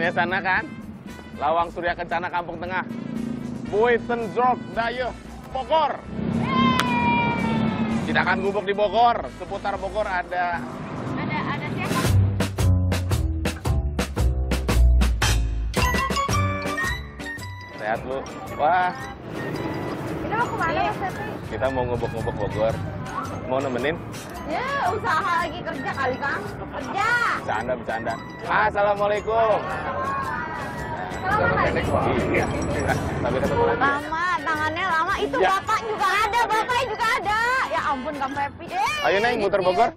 Ini sana kan, Lawang Surya Kencana Kampung Tengah, Buitenzorg Dayeuh, Bogor. Kita akan gubuk di Bogor, seputar Bogor ada siapa? Sehat lu. Wah, Kita mau kemana Mas Pepi? kita mau ngubuk-ngubuk Bogor. Mau nemenin? Ya, usaha lagi kerja kali Kang. Kerja. Bercanda. Assalamualaikum. Selamat pagi. Iya. Sampai ketemu lagi. Lama, tangannya lama. Itu Ya. bapak juga ada, bapaknya juga ada. Ya ampun Kang Pepi. Ayo Neng, muter Bogor.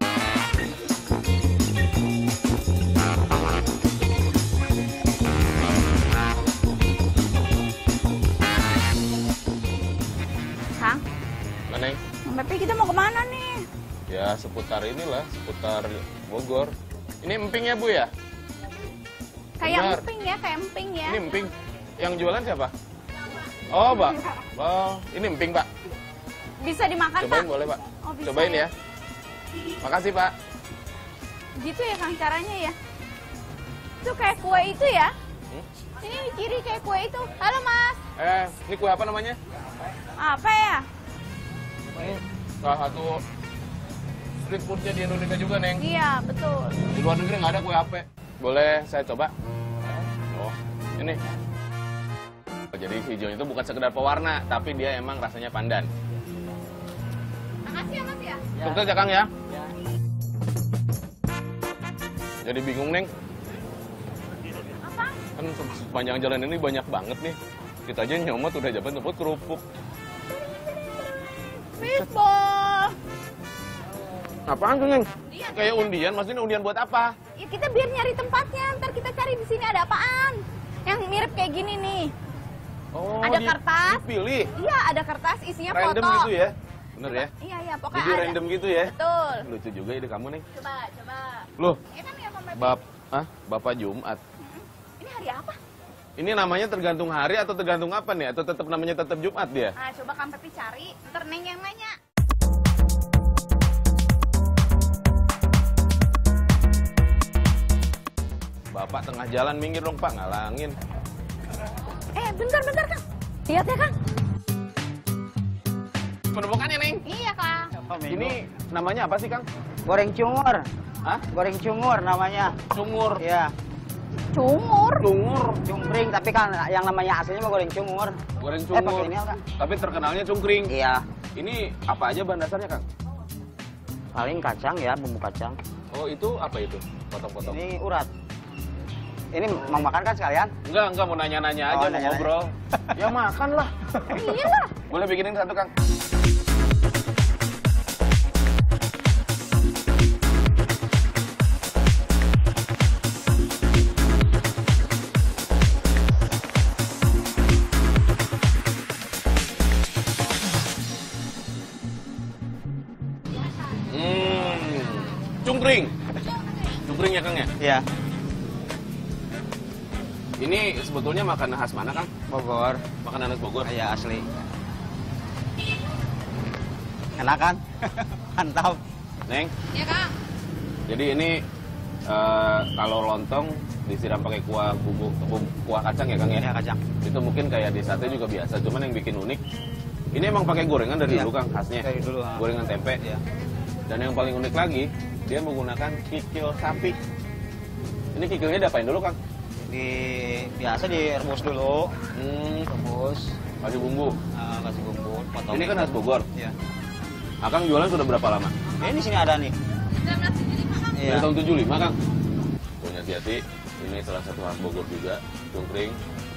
Kang, Mana Neng? Kang Pepi kita mau kemana nih? Ya seputar inilah, seputar Bogor. Ini emping ya Bu ya? Kayak Benar. emping ya, kayak emping ya. Ini emping. Yang jualan siapa? Oh, Pak. Oh, ini emping, Pak. Bisa dimakan Cobain Pak? boleh, Pak. Oh, bisa Cobain ya. Makasih, Pak. Gitu ya Kang caranya ya? Itu kayak kue itu ya? Hmm? Ini ciri kayak kue itu. Halo Mas. Ini kue apa namanya? Apa ya? Ini salah satu street foodnya di Indonesia juga, Neng. Iya, betul. Di luar negeri nggak ada kue ape. Boleh saya coba? Oh, ini. Jadi hijau itu bukan sekedar pewarna, tapi dia emang rasanya pandan. Makasih ya Mas ya. Sukses ya, Kang ya? Jadi bingung, Neng. Apa? Kan sepanjang jalan ini banyak banget nih. Kita aja nyomot udah dapat tempat kerupuk. Meatball. Apaan tuh, Neng? Undian. Kayak undian, maksudnya undian buat apa? Ya kita biar nyari tempatnya. Ntar kita cari di sini ada apaan. Yang mirip kayak gini nih. Oh, Ada kertas. Dipilih. Iya, ada kertas isinya Random foto. gitu ya? Bener ya? Iya, pokoknya Jadi ada. random gitu ya? Betul. Lucu juga ide kamu, Neng. Coba. Loh, Enak ya Kang Pepi? Bapak Jumat. Ini hari apa? Ini namanya tergantung hari atau tergantung apa nih? Atau tetap namanya tetap Jumat dia? Nah, coba Kang Pepi cari. Ntar Neng yang nanya. Bapak tengah jalan minggir dong, Pak. Ngalangin. Bentar Kang. Lihat ya Kang. Menemukannya, Neng. Iya Kang. Ini namanya apa sih, Kang? Goreng cungur. Hah? Goreng cungur namanya. Sungur. Iya, Cungur. Cungur. cungkring, tapi kan yang namanya aslinya mah goreng cungur. Goreng Pakai cungur. ini apa? Tapi terkenalnya cungkring. Iya, Ini apa aja bahan dasarnya, Kang? paling kacang ya, bumbu kacang. Oh, itu apa itu? Potong-potong. Ini urat. Ini mau makan kan sekalian? Enggak, mau nanya-nanya aja, Oh, mau nanya-nanya. ngobrol. Ya makan lah. Iya lah. Boleh bikinin satu, Kang? Cungkring. Cungkring ya, Kang ya? Iya. Ini sebetulnya makanan khas mana, Kang? Bogor. Makanan khas Bogor. Iya, asli. Enak kan? Mantap. Neng, Iya Kang. jadi ini kalau lontong disiram pakai kuah kacang ya, Kang ya? Iya, kacang. Itu mungkin kayak di sate juga biasa, cuman yang bikin unik. Ini emang pakai gorengan dari Iya. dulu, Kang, khasnya. Dari dulu. Gorengan tempe. Iya. Dan yang paling unik lagi, dia menggunakan kikil sapi. Ini kikilnya diapain dulu, Kang? Biasa direbus dulu. Rebus. Kasih bumbu. Kasih bumbu, potong. Ini kan khas Bogor. Iya. Akang jualan sudah berapa lama? Ini di sini ada nih. 1975 Kang. Iya. Dari tahun 75, Kang. Punya hati-hati. Ini salah satu khas Bogor juga, cungkring.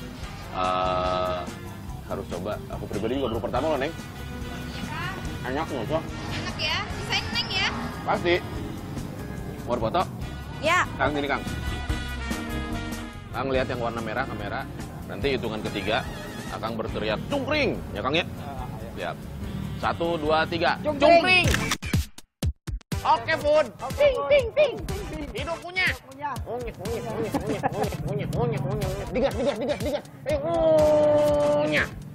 Harus coba. Aku pribadi juga baru pertama loh, Neng. Enak nggak, Sok? Enak ya. Sisain Neng ya. Pasti. Mau foto? Ya. Kang, sini, Kang. Kang, lihat yang warna merah kamera. Nanti hitungan ketiga, Akang berteriak, cungkring! Ya, Kang ya? Siap. 1, 2, 3. Cungkring! Oke, Bun. Ting ting ting. Hidup punya. Unyek. Digas. Unyek.